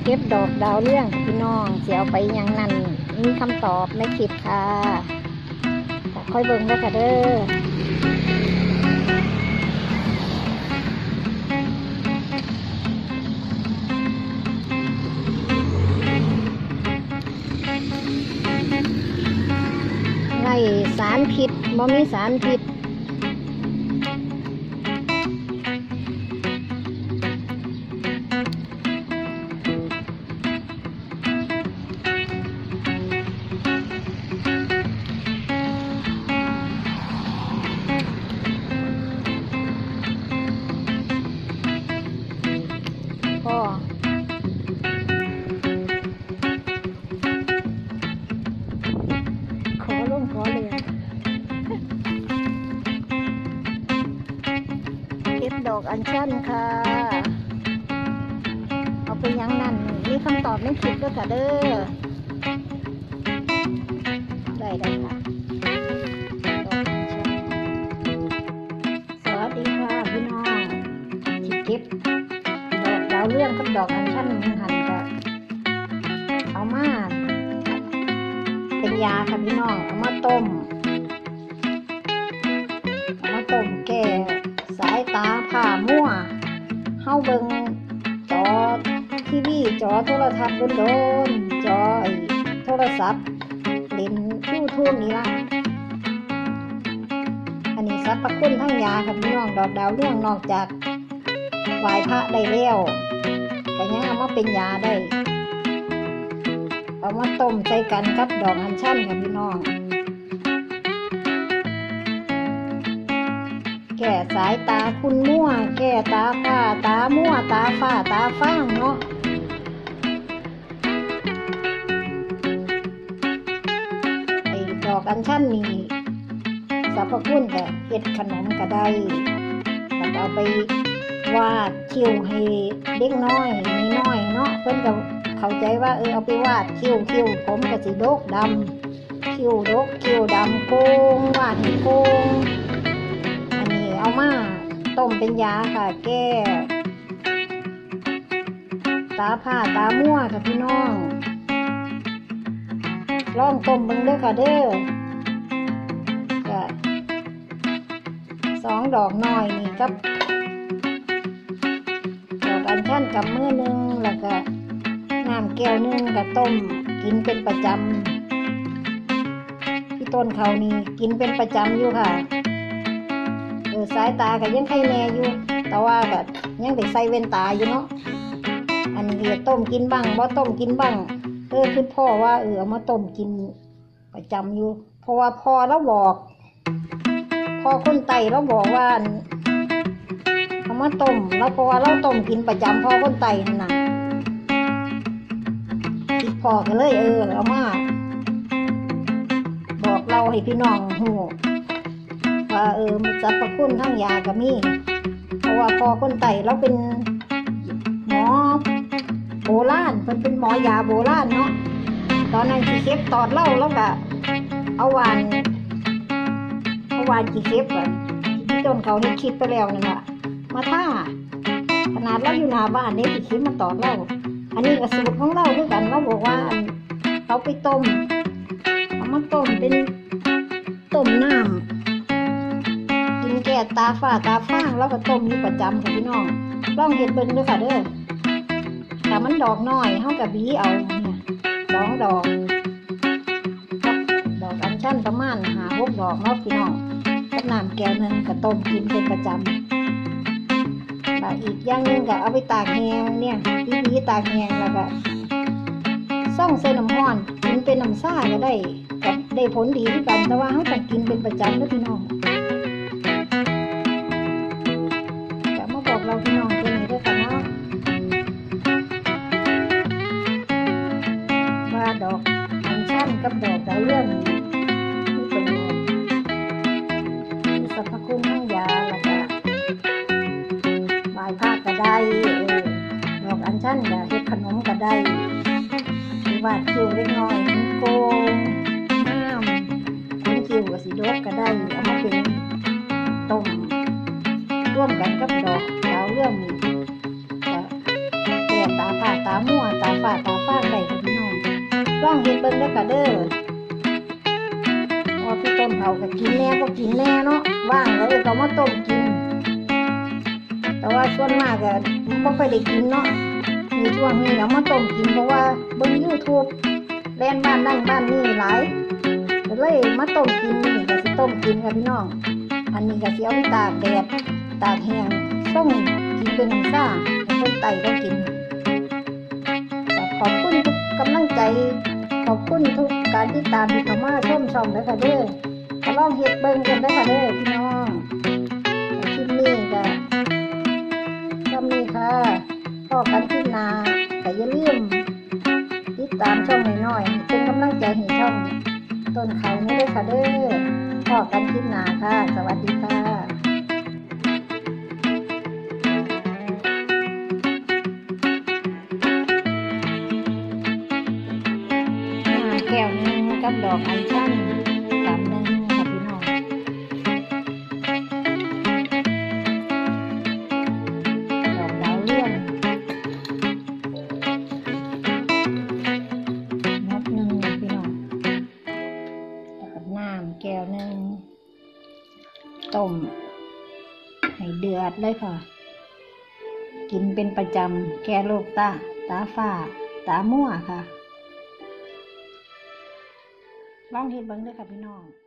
เก็บดอกดาวเรื่องพี่น้องเสียเอาไปยังนั่นมีคำตอบในคลิปค่ะค่อยเบิ่งได้ค่ะเด้อไล่สารพิษบ่มีสารพิษก็ขอลงขอเลยเก็บดอกอัญชันค่ะเอาไปยังนั่นมีคำตอบในคลิปด้วยค่ะเด้อได้ค่ะสวัสดีค่ะพี่น้องที่เก็บดอกดาวเรื่องกับดอกอัญชันหันก็เอามาเป็นยาค่ะพี่น้องเอามาต้มแก้สายตาผ่ามั่วเฮาเบิ่งจอทีวีจอโทรทัศน์โดนจอโทรศัพท์เล่นYouTubeนี่ล่ะอันนี้สรรพคุณทั้งยาค่ะพี่น้องดอกดาวเรื่องนอกจากไหว้พระได้แล้วก็ยังเอามาเป็นยาได้เอามาต้มใส่กันกับดอกอัญชันค่ะพี่น้องแก้สายตาคุณมั่วแก้ตาฝ้าตามั่วตาฝ้าตาฟ้างเนาะไอ้ดอกอัญชันนี่สรรพคุณก็เฮ็ดขนมก็ได้แล้วเอาไปวาดคิ้วให้เด็กน้อยมีน้อยเนาะเพิ่นก็เข้าใจว่าเอาไปวาดคิ้วผมก็สิดกดำคิ้วดกคิ้วดำโกงวาดให้โกงเอามาต้มเป็นยาค่ะแก้ตาผ้าตามั่วค่ะพี่น้องลองต้มเบิ่งเด้อค่ะเด้อก็2 ดอกน้อยนี่กับดอกอัญชันกับมือนึงแล้วก็น้ำแก้วนึงก็ต้มกินเป็นประจำพี่ต้นเขานี่กินเป็นประจำอยู่ค่ะสายตาก็ยังไข้แน่อยู่แต่ว่าก็ยังได้ใส่เว้นตาอยู่เนาะอันนี้ต้มกินบ้างบ่ต้มกินบ้างคือพ่อว่าเอามาต้มกินประจำอยู่เพราะว่าพ่อเราบอกพ่อคนไตเราบอกว่าเอามาต้มแล้วเพราะว่าเราต้มกินประจำพ่อคนไตนั่นน่ะพ่อก็เลยเอามาบอกเราให้พี่น้องฮู้ว่ามันสรรพคุณทั้งยาก็มีเพราะว่าพอคนไตเราเป็นหมอโบราณเป็นหมอยาโบราณเนาะตอนนั้นกี่เก็บตอดเล่าแล้วก็เอาวานกี่เก็บอ่ะที่ต้นเขาเฮ็ดคิดไปแล้วนั่นแหละมาท่าขนาดเราอยู่หน้าบ้านเนี่ยกี่เก็บมาตอดเล่าอันนี้ก็สูตรของเราด้วยกันเราบอกว่าเขาไปต้มเอามาต้มเป็นต้มน้ำแก้ตาฝ้าตาฟ้างแล้วก็ต้มอยู่ประจำค่ะพี่น้องลองเห็ดเบิ่งด้วยค่ะเด้อแต่มันดอกน้อยเฮากับบีเอาเนี่ย2 ดอกครับดอกอัญชันประมาณ5-6 ดอกเนาะพี่น้องกับน้ำแก้วนึงก็ต้มกินเป็นประจำแล้วอีกอย่างนึงก็เอาไปตากแห้งเนี่ยบีตากแห้งแล้วก็ซ่องใส่น้ำร้อนกินเป็นน้ำซ่าก็ได้ผลดีด้วยกันแต่ว่าเฮาต้องกินเป็นประจำเด้อพี่น้องเราพี่น้องตัวนี้ด้วยกันเนาะว่าดอกอัญชันกับดอกดาวเรื่องมีประโยชน์มีสรรพคุณทั้งยาแล้วก็ไหว้พระก็ได้ดอกอัญชันก็เฮ็ดขนมก็ได้วาดคิ้วเล็กน้อยโกงน้ำคิ้วก็สิดกก็ได้เอามาเป็นต้มร่วมกันกับดอกดาวเรื่องนี้แก้ตาฝ้าตามั่วตาฝ้าตาฟางได้ค่ะพี่น้องลองเฮ็ดเบิ่งเด้อค่ะเด้อพอพี่ต้นเขาก็กินแน่ก็กินแน่เนาะว่างแล้วก็มาต้มกินแต่ว่าส่วนมากก็บ่ค่อยได้กินเนาะมีช่วงนี้เอามาต้มกินเพราะว่าเบิ่ง YouTube แล่นบ้านนั่นบ้านนี่หลายก็เลยมาต้มกินนี่ก็สิต้มกินค่ะพี่น้องอันนี้ก็สิเอาไปตากแดดตากแห้งส่งกินเป็นน้ำซ่าให้คนไตได้กินขอบคุณทุกกำลังใจขอบคุณทุกการติดตามที่เข้ามาชมช่องด้วยค่ะเด้อมาลองเฮ็ดเบิ่งกันได้ค่ะเด้อพี่น้องคลิปนี้ก็ทำนี่ค่ะพอกันคลิปหน้าแต่อย่าลืมติดตามช่องน้อยๆเป็นกำลังใจให้ช่องต้นเขานี่ด้วยค่ะเด้อพอกันคลิปหน้าค่ะสวัสดีค่ะแก้วนึงกับดอกอัญชันกำนึงค่ะพี่น้องดอกดาวเรืองนกหนึ่งพี่น้องแล้วก็น้ำแก้วนึงต้มให้เดือดเลยค่ะกินเป็นประจำแก้โรคตาฝ้าตามั่วค่ะลองเฮ็ดเบิ่งเด้อค่ะพี่น้อง